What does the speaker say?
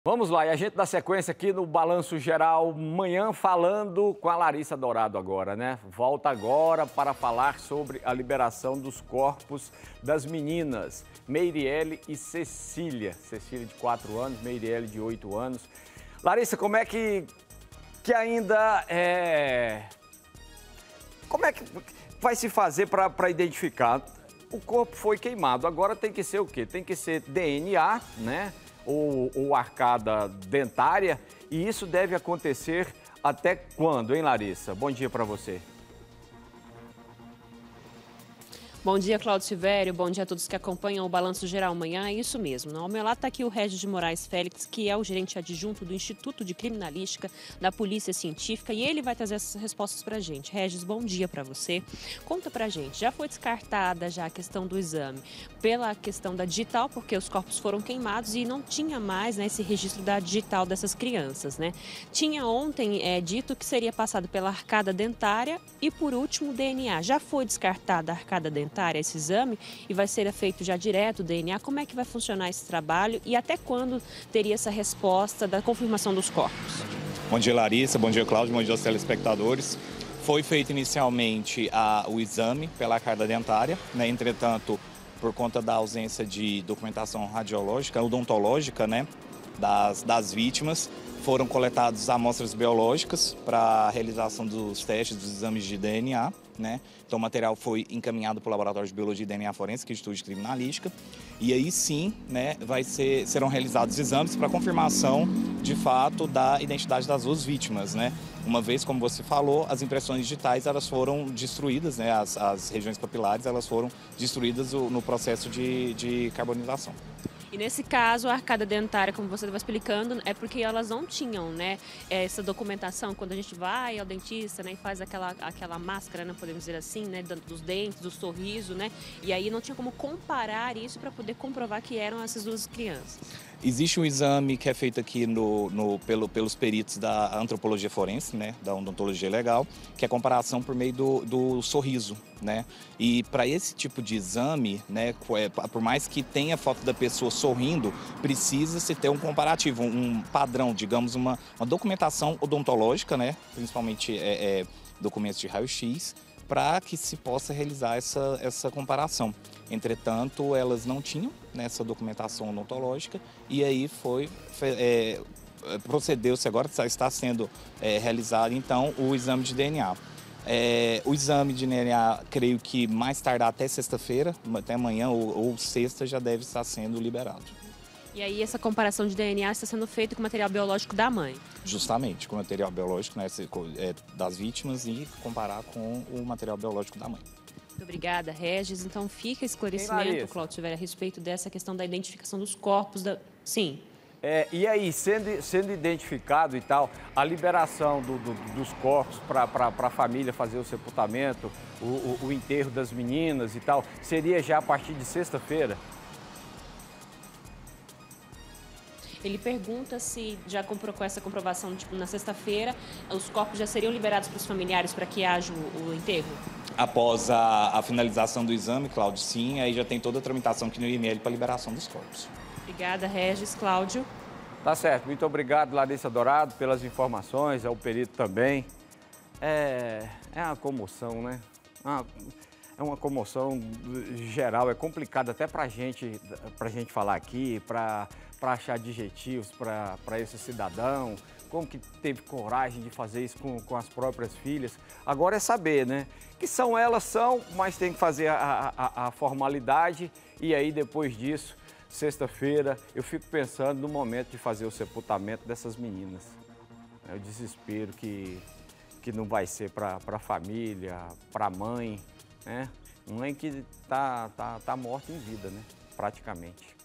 Vamos lá, e a gente dá sequência aqui no Balanço Geral Manhã, falando com a Larissa Dourado agora, né? Volta agora para falar sobre a liberação dos corpos das meninas, Meirielle e Cecília. Cecília de 4 anos, Meirielle de 8 anos. Larissa, como é que ainda Como é que vai se fazer para identificar? O corpo foi queimado, agora tem que ser o quê? Tem que ser DNA, né? Ou arcada dentária, e isso deve acontecer até quando, hein, Larissa? Bom dia para você. Bom dia, Cláudio Silvério. Bom dia a todos que acompanham o Balanço Geral Manhã. É isso mesmo. Ao meu lado está aqui o Regis de Moraes Félix, que é o gerente adjunto do Instituto de Criminalística da Polícia Científica, e ele vai trazer essas respostas para a gente. Regis, bom dia para você. Conta para a gente, já foi descartada já a questão do exame pela questão da digital, porque os corpos foram queimados e não tinha mais, né, esse registro da digital dessas crianças, né? Tinha ontem dito que seria passado pela arcada dentária e, por último, o DNA. Já foi descartada a arcada dentária, esse exame, e vai ser feito já direto o DNA. Como é que vai funcionar esse trabalho e até quando teria essa resposta da confirmação dos corpos? Bom dia, Larissa. Bom dia, Cláudio. Bom dia aos telespectadores. Foi feito inicialmente o exame pela arcada dentária, né? Entretanto, por conta da ausência de documentação radiológica, odontológica, né, das vítimas, foram coletadas amostras biológicas para a realização dos testes, dos exames de DNA, né? Então o material foi encaminhado para o Laboratório de Biologia e DNA Forense, que é o Instituto de Criminalística, e aí sim, né, serão realizados exames para confirmação, de fato, da identidade das duas vítimas, né? Uma vez, como você falou, as impressões digitais elas foram destruídas, né? As regiões papilares elas foram destruídas no processo de carbonização. E nesse caso, a arcada dentária, como você estava explicando, é porque elas não tinham, né, essa documentação. Quando a gente vai ao dentista, né, e faz aquela máscara, né, podemos dizer assim, né, dos dentes, do sorriso, né, e aí não tinha como comparar isso para poder comprovar que eram essas duas crianças. Existe um exame que é feito aqui pelos peritos da antropologia forense, né, da odontologia legal, que é a comparação por meio do sorriso, né? E para esse tipo de exame, né, por mais que tenha foto da pessoa sorrindo, precisa-se ter um comparativo, um padrão, digamos, uma documentação odontológica, né, principalmente documentos de raio-x, para que se possa realizar essa comparação. Entretanto, elas não tinham essa documentação odontológica e aí procedeu-se agora, está sendo realizado então o exame de DNA. O exame de DNA, creio que mais tardar até sexta-feira, até amanhã ou sexta, já deve estar sendo liberado. E aí essa comparação de DNA está sendo feita com o material biológico da mãe? Justamente, com o material biológico, né, das vítimas e comparar com o material biológico da mãe. Muito obrigada, Regis. Então fica esclarecimento, Cláudio Silvério, a respeito dessa questão da identificação dos corpos. Sim. E aí, sendo identificado e tal, a liberação dos corpos para a família fazer o sepultamento, o enterro das meninas e tal, seria já a partir de sexta-feira? Ele pergunta se já com essa comprovação, tipo, na sexta-feira, os corpos já seriam liberados para os familiares para que haja o enterro? Após a finalização do exame, Cláudio, sim, aí já tem toda a tramitação aqui no IML para liberação dos corpos. Obrigada, Regis. Cláudio? Tá certo. Muito obrigado, Larissa Dourado, pelas informações, ao perito também. É uma comoção, né? É uma comoção geral, é complicado até pra gente falar aqui, para achar adjetivos para esse cidadão, como que teve coragem de fazer isso com as próprias filhas. Agora é saber, né? Que elas são, mas tem que fazer a formalidade e aí depois disso, sexta-feira, eu fico pensando no momento de fazer o sepultamento dessas meninas. É o desespero que não vai ser para a família, para a mãe, né? Mãe que tá morta em vida, né? Praticamente.